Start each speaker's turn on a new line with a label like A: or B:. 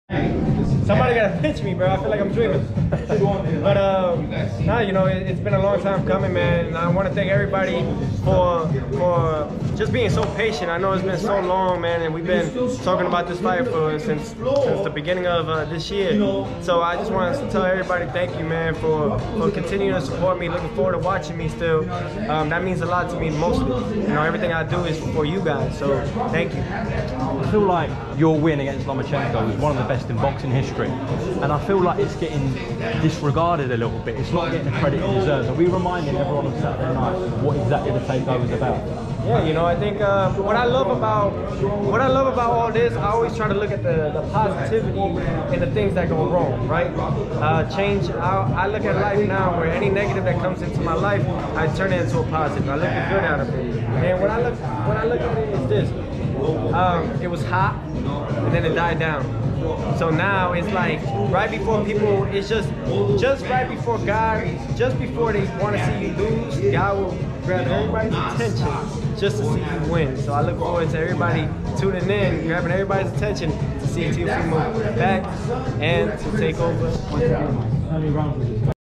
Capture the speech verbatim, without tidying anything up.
A: Somebody gotta pinch me, bro. I feel like I'm dreaming. But um, nah, you know, it, it's been a long time coming, man. And I want to thank everybody for for just being so patient. I know it's been so long, man, and we've been talking about this fight for since since the beginning of uh, this year. So I just want to tell everybody thank you, man, for for continuing to support me. Looking forward to watching me still. Um, that means a lot to me. Mostly, you know, everything I do is for you guys. So thank you.
B: I feel like your win against Lomachenko was one of the best in boxing history, and I feel like it's getting disregarded a little bit. It's not getting the credit it deserves. Are we reminding everyone on Saturday night what exactly the takeover is about?
A: Yeah, you know, I think uh, what I love about what I love about all this, I always try to look at the, the positivity in the things that go wrong, right? Uh, change. I, I look at life now where any negative that comes into my life, I turn it into a positive. I look at good out of it. And when I look when I look at it, is this. Um, it was hot, and then it died down. So now it's like right before people, it's just just right before God, just before they want to see you lose, God will grab everybody's attention just to see you win. So I look forward to everybody tuning in, grabbing everybody's attention to see T F C move back and to take over.